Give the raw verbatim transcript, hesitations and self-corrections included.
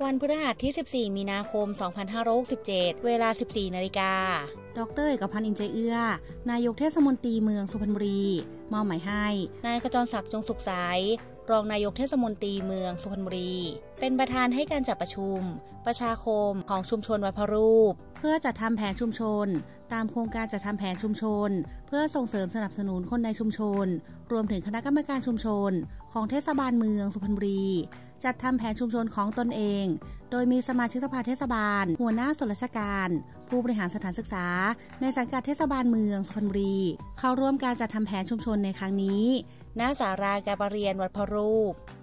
วันพฤหัสที่ สิบสี่ มีนาคม สองพันห้าร้อยหกสิบเจ็ด เวลา สิบสี่ นาฬิกาดร.เอกพันธ์ อินใจเอื้อนายกเทศมนตรีเมืองสุพรรณบุรีมอบหมายให้นายขจรศักดิ์ จงสุขใสรองนายกเทศมนตรีเมืองสุพรรณบุรีเป็นประธานให้การจัดประชุมประชาคมของชุมชนวัดพระรูปเพื่อจัดทำแผนชุมชนตามโครงการจัดทำแผนชุมชนเพื่อส่งเสริมสนับสนุนคนในชุมชนรวมถึงคณะกรรมการชุมชนของเทศบาลเมืองสุพรรณบุรีจัดทำแผนชุมชนของตนเองโดยมีสมาชิกสภาเทศบาลหัวหน้าส่วนราชการผู้บริหารสถานศึกษาในสังกัดเทศบาลเมืองสุพรรณบุรีเข้าร่วมการจัดทำแผนชุมชนในครั้งนี้ณศาลาการประเรียนวัดพระรูป